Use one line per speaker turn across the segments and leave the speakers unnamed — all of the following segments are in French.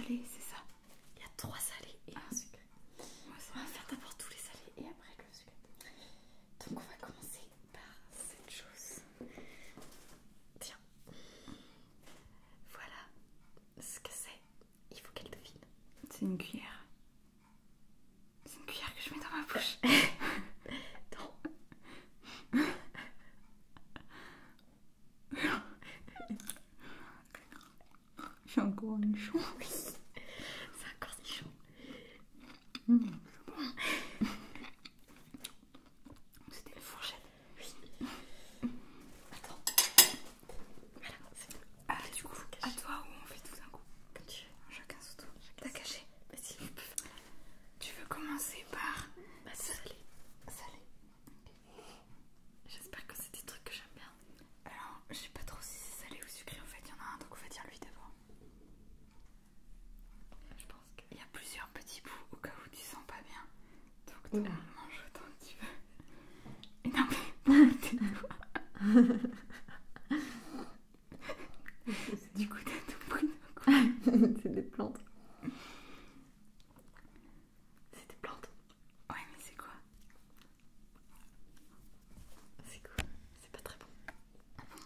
salés, c'est ça?
Il y a 3 salés et un sucré. On va faire d'abord tous les salés et après le sucré. Donc on va commencer par cette chose. Tiens. Voilà ce que c'est. Il faut qu'elle devine.
C'est une cuillère. C'est une cuillère que je mets dans ma bouche.
Non.
C'est un cornichon.
Oui, c'est un cornichon.
C'était une fourchette.
Oui. Attends. Voilà, c'est bon.
Ah, du coup, à toi ou on fait tout d'un coup?
Comme tu veux.
Chacun son tour. T'as caché.
Vas-y.
Tu veux commencer par
Bah, salé. Salé. J'espère que c'est des trucs que j'aime bien.
Alors, je sais pas trop si c'est salé ou sucré en fait. Il y en a un, donc on va dire lui d'abord.
Je pense que...
Il y a plusieurs petits bouts au cas où tu sens pas bien. Donc,
Oui.
mange autant que tu veux. Et non, mais tes doigts. Du coup, t'as tout pris d'un coup.
C'est des plantes. C'est des plantes.
Ouais, mais c'est quoi?
C'est cool. C'est pas très bon.
Ah bon?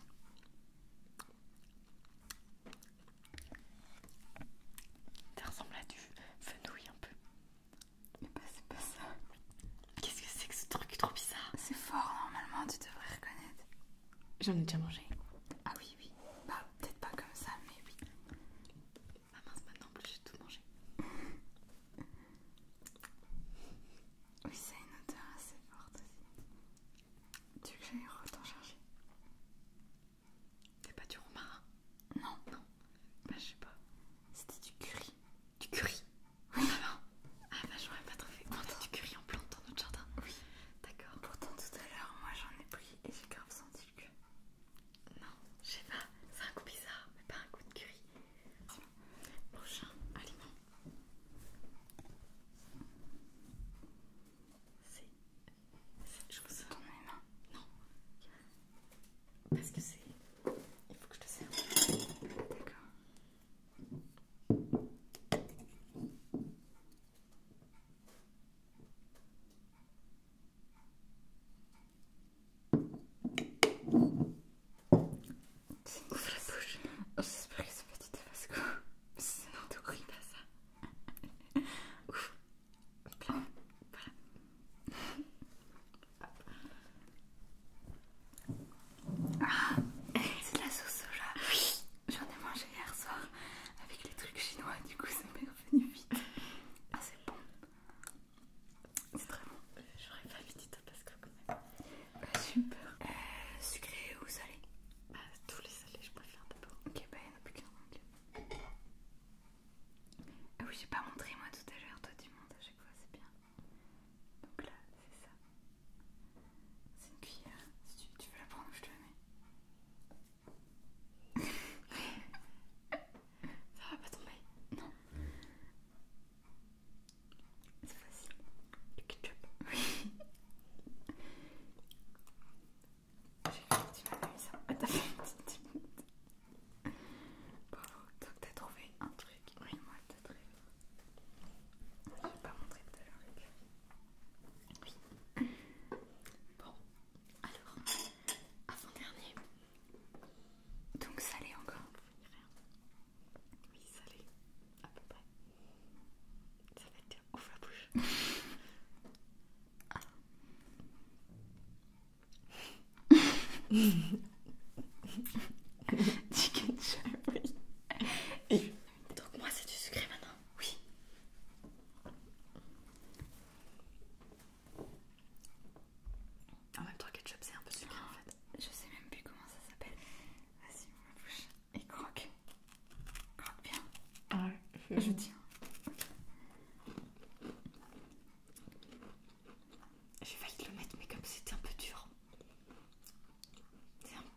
Ça ressemble à du fenouil un peu.
Mais bah, c'est pas ça.
Qu'est-ce que c'est que ce truc trop bizarre?
C'est fort, normalement, tu devrais reconnaître.
J'en ai déjà mangé.
Ah oui, oui. Bah, peut-être pas comme ça, mais oui.
Ah mince, maintenant en plus j'ai tout mangé.
Oui, ça a une odeur assez forte aussi. Tu veux que j'aille autant chercher?
C'est pas du romarin?
Non.
Non. Bah je sais pas.
C'était du curry.
Du curry?
Oui.
Ah bah j'aurais pas trouvé. On a du curry en plante dans notre jardin.
Oui.
D'accord.
Pourtant, tout à l'heure, moi j'en ai pris et j'ai grave senti le curry.
Non, je sais pas. C'est un goût bizarre, mais pas un goût de curry. Prochain aliment. C'est cette chose.
Dans mes mains.
Non. Parce que c'est... Il faut que je te serve.
D'accord.
Ouvre la bouche.
J'espère que c'est pas du tabasco. C'est horrible.
Pas ça. Ouf. Plein.
Ah, c'est de la sauce soja. Oui. J'en ai mangé hier soir avec les trucs chinois, du coup ça m'est revenu vite. Ah, c'est bon. C'est très bon.
J'aurais pas mis du tabasco quand même.
Bah, super. Sucré ou salé?
Bah, tous les salés, je préfère d'abord.
Ok, bah il n'y en a plus qu'un. Ok. Ah oui, j'ai pas montré moi tout à l'heure. Toi tu montes à chaque fois, c'est bien. Donc là, c'est ça. C'est une cuillère. Si tu veux la prendre, je te la mets.
Ça va pas tomber.
Non. C'est facile.
Du ketchup.
Oui. J'ai cru que tu m'avais mis ça. Ah, t'as fait une petite minute. Bravo, donc t'as trouvé un truc. Oui, moi t'as trouvé. J'ai pas montré tout à l'heure le curry.
Oui. Bon, alors, avant-dernier.
Donc salé encore.
Oui, salé, à peu près. Ça va être dur. Ouvre la bouche.
Du ketchup.
Oui. Donc moi c'est du sucré maintenant.
Oui.
En même temps ketchup c'est un peu sucré en fait.
Je sais même plus comment ça s'appelle. Vas-y, ouvre la bouche. Et croque. Croque bien.
Ouais.
Je tiens.
J'ai failli te le mettre mais comme c'était un peu dur. C'est un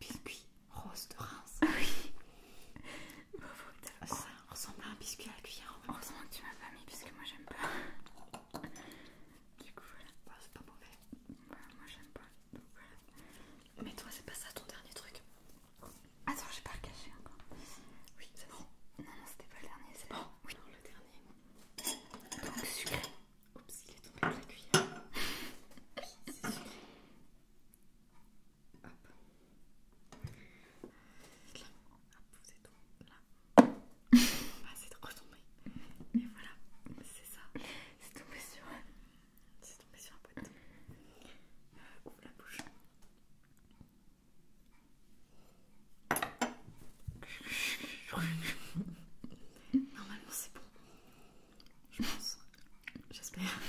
Normalement c'est bon. Je pense. J'espère.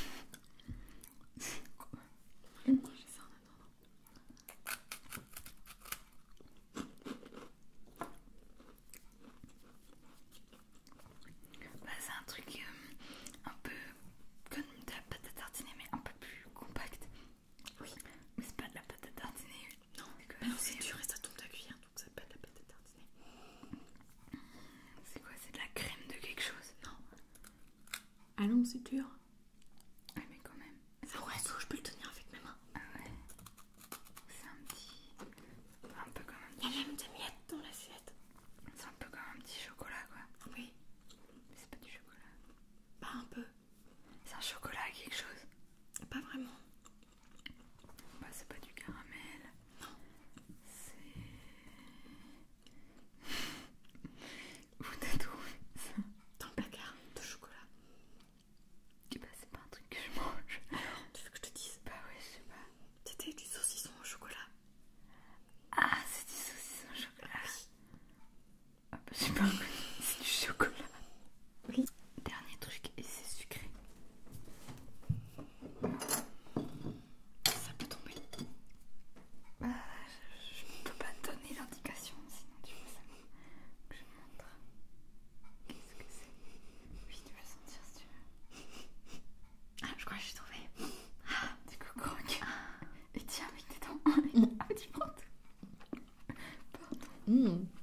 Moi j'ai ça en attendant.
Bah, c'est un truc un peu comme de la pâte à tartiner mais un peu plus compact.
Oui.
Mais c'est pas de la pâte à tartiner.
Non, c'est dur et ça tombe de la cuillère donc ça peut être la pâte à tartiner.
C'est quoi? C'est de la crème de quelque chose?
Non. Ah non, c'est dur.
Ouais mais quand même.
Ah ouais, je peux le tenir avec mes mains.
Ah ouais. C'est un petit... un peu comme un
Il y
petit...
a même des miettes dans l'assiette.
C'est un peu comme un petit chocolat quoi.
Oui.
Mais c'est pas du chocolat.
Pas un peu.
C'est un chocolat à quelque chose.
Pas vraiment.
Bah c'est pas du caramel.
Non.
C'est... Où t'as trouvé ça?
Dans le placard de chocolat.
Bah c'est pas un truc que je mange.
Alors, tu veux que je te dise?
Bah ouais, je sais pas.
C'était du saucisson au chocolat.
Ah, c'est du saucisson au chocolat. Ah bah j'ai pas reconnu. C'est du chocolat.
Oui.
Dernier truc, et c'est sucré.
Ça peut tomber.
Ah, je peux pas te donner l'indication, sinon tu veux ça. Que je te montre. Qu'est-ce que c'est? Oui, tu vas le sentir si tu veux.
Ah, je crois que j'ai trouvé.
Ah, du coup, croque. Et tiens avec tes dents. Ah, tu prends tout. Pardon.